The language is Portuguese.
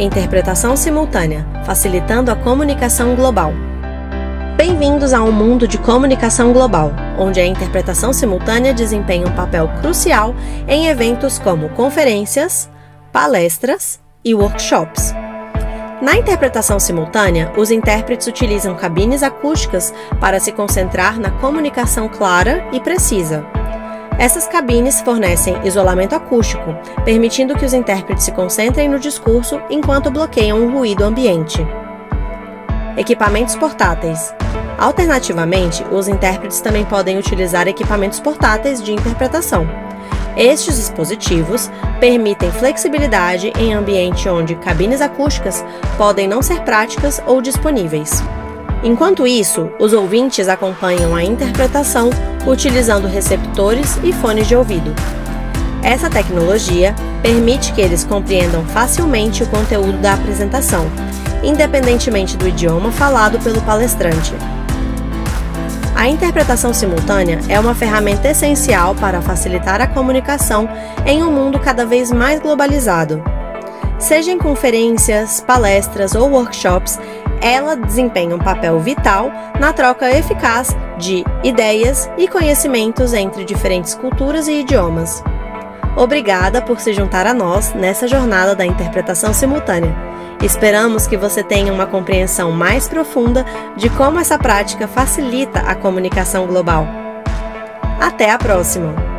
Interpretação simultânea, facilitando a comunicação global. Bem-vindos a um mundo de comunicação global, onde a interpretação simultânea desempenha um papel crucial em eventos como conferências, palestras e workshops. Na interpretação simultânea, os intérpretes utilizam cabines acústicas para se concentrar na comunicação clara e precisa. Essas cabines fornecem isolamento acústico, permitindo que os intérpretes se concentrem no discurso enquanto bloqueiam o ruído ambiente. Equipamentos portáteis. Alternativamente, os intérpretes também podem utilizar equipamentos portáteis de interpretação. Estes dispositivos permitem flexibilidade em ambiente onde cabines acústicas podem não ser práticas ou disponíveis. Enquanto isso, os ouvintes acompanham a interpretação utilizando receptores e fones de ouvido. Essa tecnologia permite que eles compreendam facilmente o conteúdo da apresentação, independentemente do idioma falado pelo palestrante. A interpretação simultânea é uma ferramenta essencial para facilitar a comunicação em um mundo cada vez mais globalizado. Seja em conferências, palestras ou workshops, ela desempenha um papel vital na troca eficaz de ideias e conhecimentos entre diferentes culturas e idiomas. Obrigada por se juntar a nós nessa jornada da interpretação simultânea. Esperamos que você tenha uma compreensão mais profunda de como essa prática facilita a comunicação global. Até a próxima!